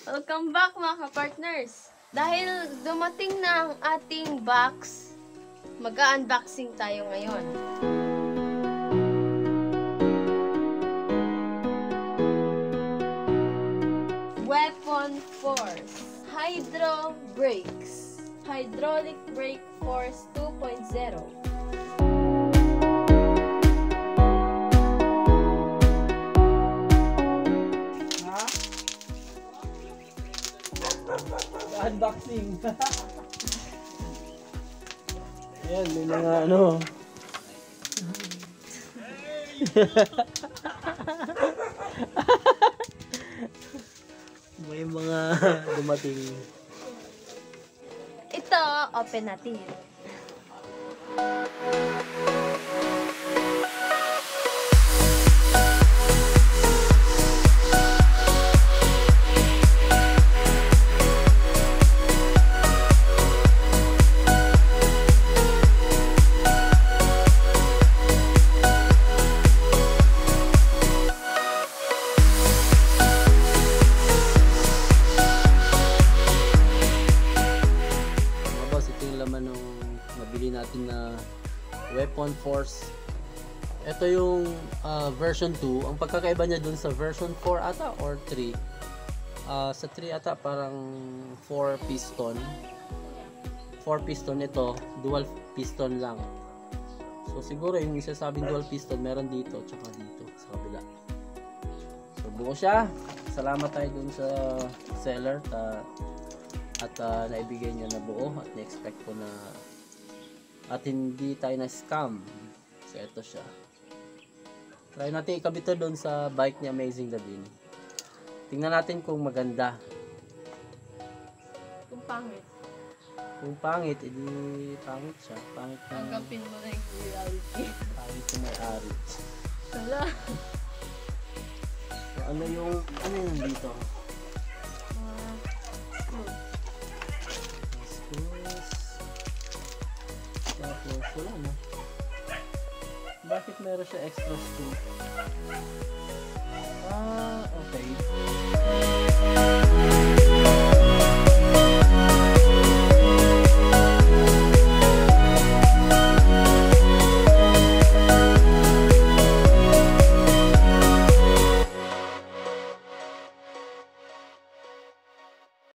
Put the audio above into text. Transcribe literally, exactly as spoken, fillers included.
Welcome back mga ka-partners! Dahil dumating na ang ating box, mag-unboxing tayo ngayon. Weapon Force Hydro Brakes Hydraulic Brake Force two point oh. Unboxing. Ayan, may mga ano. May mga dumating. Ito, open natin. Natin na Weapon Force. Ito yung uh, version two. Ang pagkakaiba niya dun sa version four ata or three. Uh, sa three ata parang four piston. four piston, ito dual piston lang. So siguro yung isasabing dual piston meron dito tsaka dito sa kabila. So buo siya. Salamat tayo dun sa seller ta, at uh, naibigay niya na buo at na-expect ko na at hindi tayo na scam. So ito siya. Try natin ikabit ito doon sa bike ni Amazing Davin. Tingnan natin kung maganda. Kung pangit. Kung pangit, edi pangit siya. Pangit na. Tanggapin mo na yung reality. Pangit na may-ari. Wala. So ano yung, ano yung dito? Wala na. Bakit meron siya extra screw? Ah, okay.